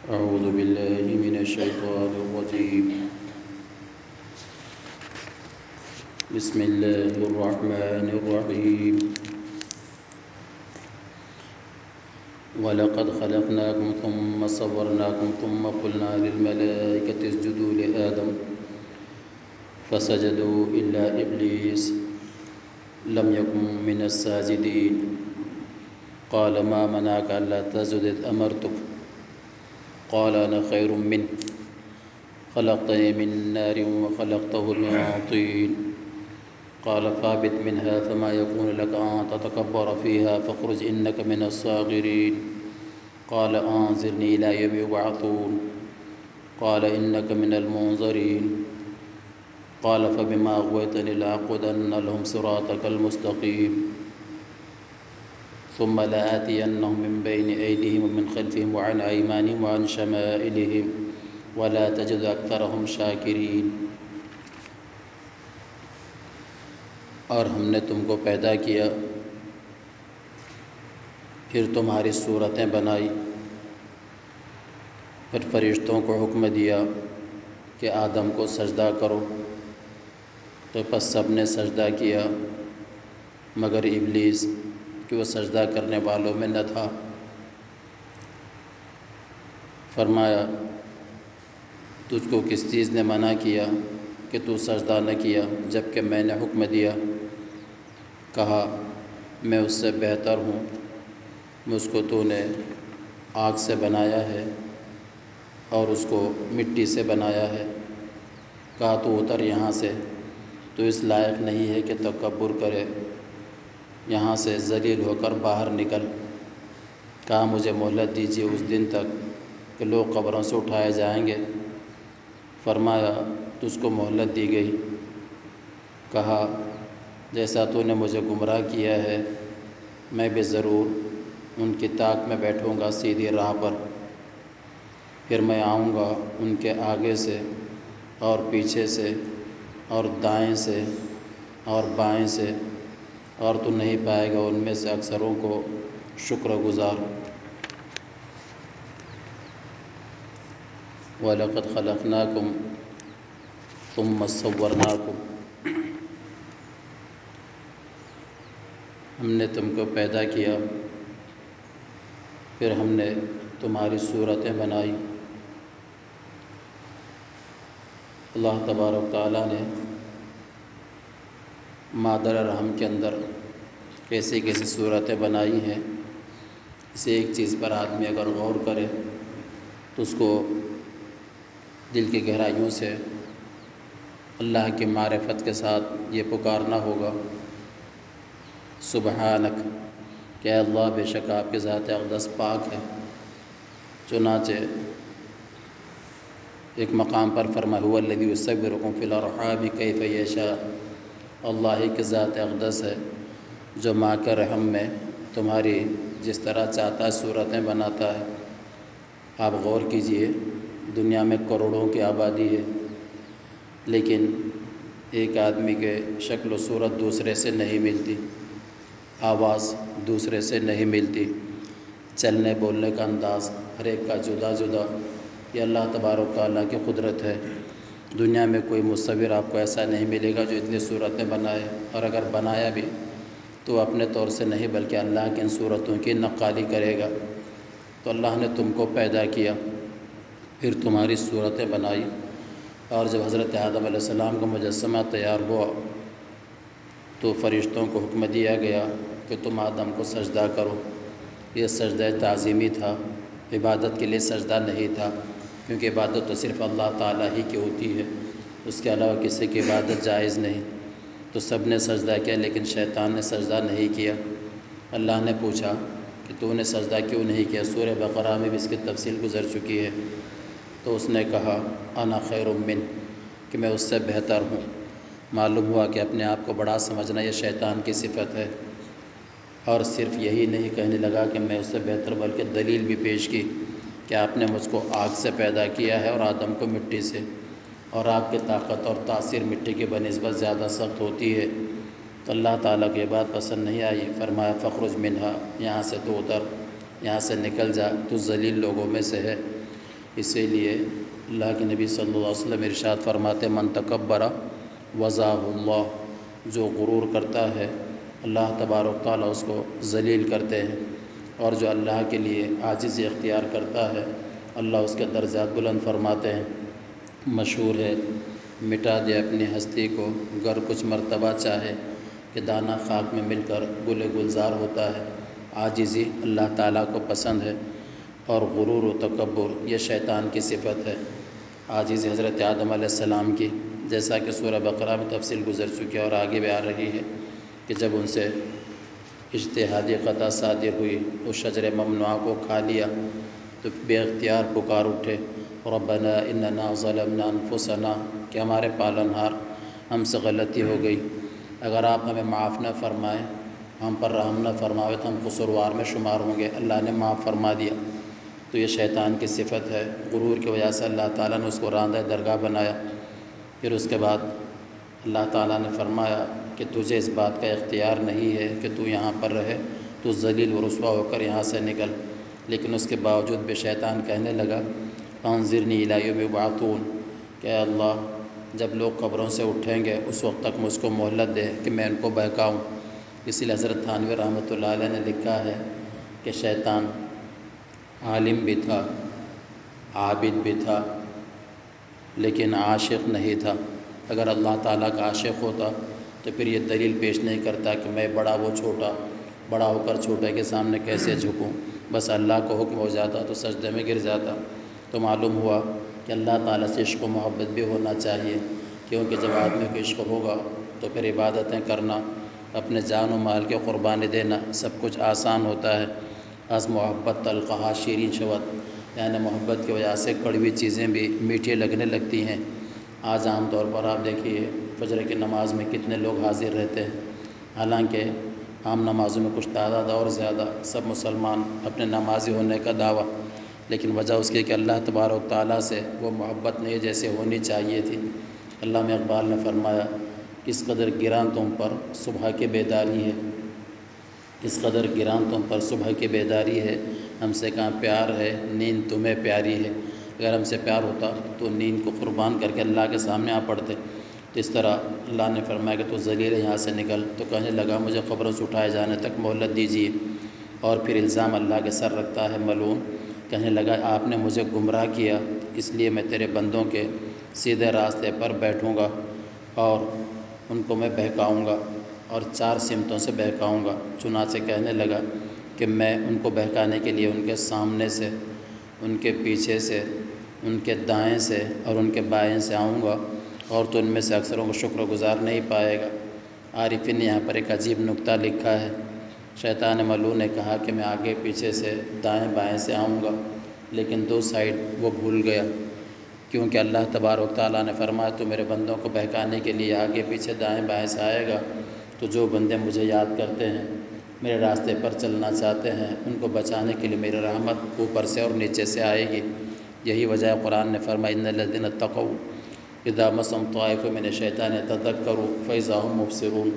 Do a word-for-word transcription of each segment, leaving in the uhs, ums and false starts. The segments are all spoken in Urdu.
أعوذ بالله من الشيطان الرجيم. بسم الله الرحمن الرحيم. ولقد خلقناكم ثم صورناكم ثم قلنا للملائكة اسجدوا لآدم فسجدوا إلا إبليس لم يكن من الساجدين قال ما منعك ألا تسجد إذ أمرتك قال أنا خير منه خلقتني من نار وخلقته من طين قال فاهبط منها فما يكون لك أن تتكبر فيها فاخرج إنك من الصاغرين قال أنظرني إلى يوم يبعثون قال إنك من المنظرين قال فبما أغويتني لأقعدن لهم صراطك المستقيم ثم لآتينهم من بين أيديهم ومن خلفهم وعن أيمانهم وعن شمائلهم ولا تجد أكثرهم شاکرین. اور ہم نے تم کو پیدا کیا، پھر تمہاری صورتیں بنائی، پھر فرشتوں کو حکم دیا کہ آدم کو سجدہ کرو، تو پس سب نے سجدہ کیا مگر ابلیس کہ وہ سجدہ کرنے والوں میں نہ تھا. فرمایا تجھ کو کس چیز نے منع کیا کہ تو سجدہ نہ کیا جب کہ میں نے حکم دیا؟ کہا میں اس سے بہتر ہوں، مجھ کو تو نے آگ سے بنایا ہے اور اس کو مٹی سے بنایا ہے. کہا تو اتر یہاں سے، تو اس لائق نہیں ہے کہ تکبر کرے، یہاں سے ذلیل ہو کر باہر نکل. کہا مجھے مہلت دیجیے اس دن تک کہ لوگ قبروں سے اٹھائے جائیں گے. فرمایا تجھ کو مہلت دی گئی. کہا جیسا تو نے مجھے گمراہ کیا ہے میں بھی ضرور ان کی طاق میں بیٹھوں گا سیدھی راہ پر. پھر میں آؤں گا ان کے آگے سے اور پیچھے سے اور دائیں سے اور بائیں سے، اور تو نہیں پائے گا ان میں سے اکثروں کو شکر گزار. وَلَقَدْ خَلَقْنَاكُمْ ثُمَّ صَوَّرْنَاكُمْ. ہم نے تم کو پیدا کیا، پھر ہم نے تمہاری صورتیں بنائی. اللہ تبارک تعالیٰ نے مادر رحم کے اندر کیسی کیسی صورتیں بنائی ہیں، اسے ایک چیز پر آدمی اگر غور کرے تو اس کو دل کی گہرائیوں سے اللہ کی معرفت کے ساتھ یہ پکارنا ہوگا سبحانک، کہ اے اللہ بے شک آپ کی ذات اقدس پاک ہے. چنانچہ ایک مقام پر فرمایا هو الذی یصورکم فی الارحام کیف یشاء، اللہ ہی کی ذات اقدس ہے جو ماں کے رحم میں تمہاری جس طرح چاہتا ہے صورتیں بناتا ہے. آپ غور کیجئے، دنیا میں کروڑوں کی آبادی ہے لیکن ایک آدمی کے شکل و صورت دوسرے سے نہیں ملتی، آواز دوسرے سے نہیں ملتی، چلنے بولنے کا انداز ہر ایک کا جدا جدا. یہ اللہ تبارک تعالیٰ کی قدرت ہے. دنیا میں کوئی مصور آپ کو ایسا نہیں ملے گا جو اتنی صورتیں بنائے، اور اگر بنایا بھی تو اپنے طور سے نہیں بلکہ اللہ کی ان صورتوں کی نقالی کرے گا. تو اللہ نے تم کو پیدا کیا، پھر تمہاری صورتیں بنائی، اور جب حضرت آدم علیہ السلام کا مجسمہ تیار ہوا تو فرشتوں کو حکم دیا گیا کہ تم آدم کو سجدہ کرو. یہ سجدہ تعظیمی تھا، عبادت کے لیے سجدہ نہیں تھا، کیونکہ عبادت تو صرف اللہ تعالیٰ ہی کی ہوتی ہے، اس کے علاوہ کسی کی عبادت جائز نہیں. تو سب نے سجدہ کیا لیکن شیطان نے سجدہ نہیں کیا. اللہ نے پوچھا کہ تو نے سجدہ کیوں نہیں کیا؟ سورہ بقرہ میں بھی اس کی تفصیل گزر چکی ہے. تو اس نے کہا انا خیر من، کہ میں اس سے بہتر ہوں. معلوم ہوا کہ اپنے آپ کو بڑا سمجھنا یہ شیطان کی صفت ہے. اور صرف یہی نہیں کہنے لگا کہ میں اس سے بہتر، بلکہ دلیل بھی پیش کی کہ آپ نے مجھ کو آگ سے پیدا کیا ہے اور آدم کو مٹی سے، اور آپ کی طاقت اور تاثیر مٹی کی بنسبت زیادہ سخت ہوتی ہے. تو اللہ تعالیٰ کی بات پسند نہیں آئی. فرمایا فخرج منہا، یہاں سے تو اتر، یہاں سے نکل جا، تو ذلیل لوگوں میں سے ہے. اسی لیے اللہ کے نبی صلی اللہ علیہ وسلم ارشاد فرماتے من تکبر وضاہ اللہ، جو غرور کرتا ہے اللہ تبارک تعالیٰ اس کو ذلیل کرتے ہیں، اور جو اللہ کے لیے عاجزی اختیار کرتا ہے اللہ اس کے درجات بلند فرماتے ہیں۔ مشہور ہے مٹا دے اپنی ہستی کو گر کچھ مرتبہ چاہے، کہ دانہ خاک میں مل کر گل گلزار ہوتا ہے۔ عاجزی اللہ تعالیٰ کو پسند ہے، اور غرور و تکبر یہ شیطان کی صفت ہے۔ عاجزی حضرت آدم علیہ السلام کی، جیسا کہ سورہ بقرہ میں تفصیل گزر چکی ہے اور آگے بھی آ رہی ہے، کہ جب ان سے اجتہادی قطع صادر ہوئی، اس شجر ممنوعہ کو کھا لیا تو بے اختیار پکار اٹھے ربنا اننا ظلمنا انفسنا، کہ ہمارے پالنہار ہم سے غلطی ہو گئی، اگر آپ ہمیں معاف نہ فرمائیں، ہم پر رحم نہ فرمائے تو ہم قصوروار میں شمار ہوں گے۔ اللہ نے معاف فرما دیا۔ تو یہ شیطان کی صفت ہے، غرور کی وجہ سے اللہ تعالیٰ نے اس کو راندہ درگاہ بنایا۔ پھر اس کے بعد اللہ تعالیٰ نے فرمایا کہ تجھے اس بات کا اختیار نہیں ہے کہ تو یہاں پر رہے، تو ذلیل و رسوا ہو کر یہاں سے نکل۔ لیکن اس کے باوجود بھی شیطان کہنے لگا انظرنی الی یوم یبعثون، کہ اے اللہ جب لوگ قبروں سے اٹھیں گے اس وقت تک مجھ کو مہلت دے کہ میں ان کو بہکاؤں۔ اسی لیے حضرت تھانوی رحمۃ اللہ علیہ نے لکھا ہے کہ شیطان عالم بھی تھا، عابد بھی تھا، لیکن عاشق نہیں تھا۔ اگر اللہ تعالیٰ کا عاشق ہوتا تو پھر یہ دلیل پیش نہیں کرتا کہ میں بڑا وہ چھوٹا، بڑا ہو کر چھوٹے کے سامنے کیسے جھکوں، بس اللہ کو حکم ہو جاتا تو سجدے میں گر جاتا۔ تو معلوم ہوا کہ اللہ تعالیٰ سے عشق و محبت بھی ہونا چاہیے، کیونکہ جب آدمی کو عشق ہوگا تو پھر عبادتیں کرنا، اپنے جان و مال کے قربانی دینا سب کچھ آسان ہوتا ہے۔ از محبت تلقہا شیرین شود، یعنی محبت کی وجہ سے کڑوی چیزیں بھی میٹھی لگنے لگتی ہیں۔ آج عام طور پر آپ دیکھیے فجر کی نماز میں کتنے لوگ حاضر رہتے ہیں، حالانکہ عام نمازوں میں کچھ تعداد اور زیادہ، سب مسلمان اپنے نمازی ہونے کا دعویٰ، لیکن وجہ اس کی کہ اللہ تبارک تعالیٰ سے وہ محبت نہیں جیسے ہونی چاہیے تھی۔ علامہ اقبال نے فرمایا کس قدر گراں تم پر صبح کی بیداری ہے، کس قدر گراں تم پر صبح کی بیداری ہے، ہم سے کہاں پیار ہے نیند تمہیں پیاری ہے۔ اگر ہم سے پیار ہوتا تو نیند کو قربان کر کے اللہ کے سامنے آ پڑتے۔ تو اس طرح اللہ نے فرمایا کہ تو ذلیل یہاں سے نکل، تو کہنے لگا مجھے قبروں سے اٹھائے جانے تک مہلت دیجیے، اور پھر الزام اللہ کے سر رکھتا ہے ملعون، کہنے لگا آپ نے مجھے گمراہ کیا، اس لیے میں تیرے بندوں کے سیدھے راستے پر بیٹھوں گا اور ان کو میں بہکاؤں گا، اور چار سمتوں سے بہکاؤں گا۔ چنانچہ کہنے لگا کہ میں ان کو بہکانے کے لیے ان کے سامنے سے، ان کے پیچھے سے، ان کے دائیں سے اور ان کے بائیں سے آؤں گا، اور تو ان میں سے اکثروں کو شکر گزار نہیں پائے گا۔ عارفین نے یہاں پر ایک عجیب نکتہ لکھا ہے، شیطان ملعون نے کہا کہ میں آگے پیچھے سے دائیں بائیں سے آؤں گا، لیکن دو سائیڈ وہ بھول گیا، کیونکہ اللہ تبارک تعالیٰ نے فرمایا تو میرے بندوں کو بہکانے کے لیے آگے پیچھے دائیں بائیں سے آئے گا، تو جو بندے مجھے یاد کرتے ہیں، میرے راستے پر چلنا چاہتے ہیں، ان کو بچانے کے لیے میری رحمت اوپر سے اور نیچے سے آئے گی۔ یہی وجہ ہے قرآن نے فرمایا ان الذین اتقوا اذا مسهم طائف من الشیطان تذکروا فاذا هم مبصرون،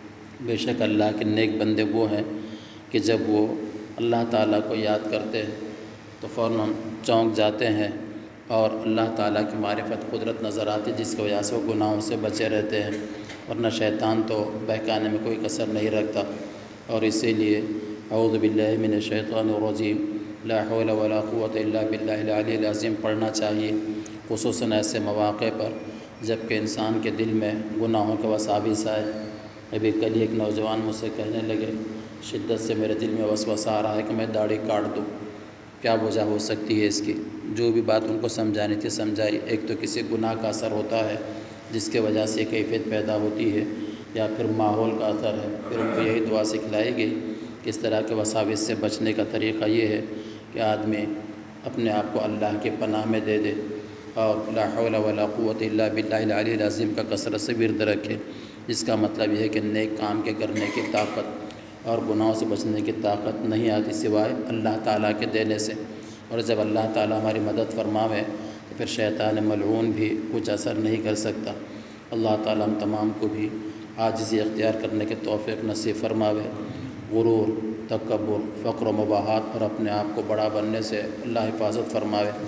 بے شک اللہ کے نیک بندے وہ ہیں کہ جب وہ اللہ تعالیٰ کو یاد کرتے ہیں تو فوراً چونک جاتے ہیں، اور اللہ تعالیٰ کی معرفت قدرت نظر آتی، جس کی وجہ سے وہ گناہوں سے بچے رہتے ہیں، ورنہ شیطان تو بہکانے میں کوئی کسر نہیں رکھتا۔ اور اسی لیے اعوذ باللہ من الشیطان الرجیم لا حول ولا قوة الا باللہ العلی العظیم پڑھنا چاہیے، خصوصاً ایسے مواقع پر جب کہ انسان کے دل میں گناہوں کے وساوس آئے۔ ابھی کل ہی ایک نوجوان مجھ سے کہنے لگے شدت سے میرے دل میں وسوسہ آ رہا ہے کہ میں داڑھی کاٹ دوں، کیا وجہ ہو سکتی ہے اس کی؟ جو بھی بات ان کو سمجھانی تھی سمجھائی۔ ایک تو کسی گناہ کا اثر ہوتا ہے جس کے وجہ سے کیفیت پیدا ہوتی ہے، یا پھر ماحول کا اثر ہے۔ پھر ان کو یہی دعا سکھلائی گئی کہ اس طرح کے وساوس سے بچنے کا طریقہ یہ ہے کہ آدمی اپنے آپ کو اللہ کے پناہ میں دے دے، اور لا حول ولا قوة الا باللہ العلی العظیم کا کثرت سے ورد رکھے، جس کا مطلب یہ ہے کہ نیک کام کے کرنے کی طاقت اور گناہوں سے بچنے کی طاقت نہیں آتی سوائے اللہ تعالیٰ کے دینے سے، اور جب اللہ تعالیٰ ہماری مدد فرماوے تو پھر شیطان ملعون بھی کچھ اثر نہیں کر سکتا۔ اللہ تعالیٰ ہم تمام کو بھی عاجزی اختیار کرنے کے توفیق نصیب فرماوے۔ غرور، تکبر، فقر و مباحات اور اپنے آپ کو بڑا بننے سے اللہ حفاظت فرماوے۔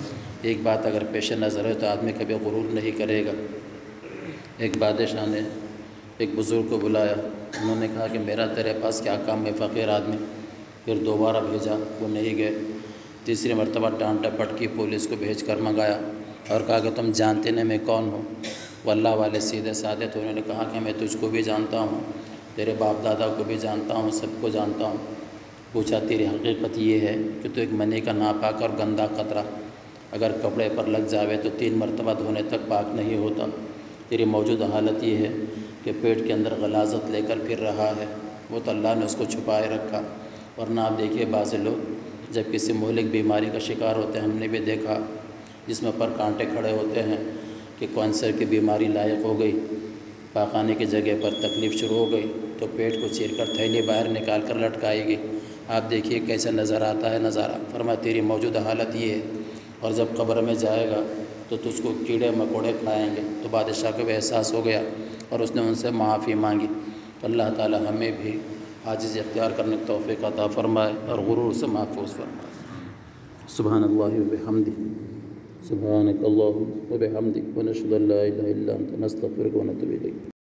ایک بات اگر پیش نظر ہے تو آدمی کبھی غرور نہیں کرے گا۔ ایک بادشاہ نے ایک بزرگ کو بلایا، انہوں نے کہا کہ میرا تیرے پاس کیا کام ہے فقیر آدمی؟ پھر دوبارہ بھیجا، وہ نہیں گئے۔ تیسری مرتبہ ڈانٹ ڈپٹ کی، پولیس کو بھیج کر منگایا اور کہا کہ تم جانتے نہیں میں کون ہوں؟ وہ اللہ والے سیدھے سادے تھے، انہوں نے کہا کہ میں تجھ کو بھی جانتا ہوں، تیرے باپ دادا کو بھی جانتا ہوں، سب کو جانتا ہوں۔ پوچھا تیری حقیقت یہ ہے کہ تو ایک منی کا ناپاک اور گندا قطرہ اگر کپڑے پر لگ جاوے تو تین مرتبہ دھونے تک پاک نہیں ہوتا۔ تیری موجودہ حالت یہ ہے کہ پیٹ کے اندر غلاظت لے کر پھر رہا ہے، وہ تو اللہ نے اس کو چھپائے رکھا، ورنہ آپ دیکھیے بعض لوگ جب کسی مہلک بیماری کا شکار ہوتے ہیں، ہم نے بھی دیکھا جس میں پر کانٹے کھڑے ہوتے ہیں کہ کینسر کی بیماری لاحق ہو گئی، پاخانے کی جگہ پر تکلیف شروع ہو گئی تو پیٹ کو چیر کر تھیلی باہر نکال کر لٹکائے گی۔ آپ دیکھیے کیسے نظر آتا ہے نظارہ۔ فرمایا تیری موجودہ حالت یہ ہے، اور جب قبر میں جائے گا تو تجھ کو کیڑے مکوڑے کھائیں گے۔ تو بادشاہ کو بھی احساس ہو گیا اور اس نے ان سے معافی مانگی۔ تو اللہ تعالی ہمیں بھی عاجزی اختیار کرنے کی توفیق عطا فرمائے اور غرور سے محفوظ فرمائے۔ سبحان اللہ و بحمدہ، سبحانک اللہم و بحمدک، ونشہد ان لا الہ الا انت، نستغفرک و نتوب الیک۔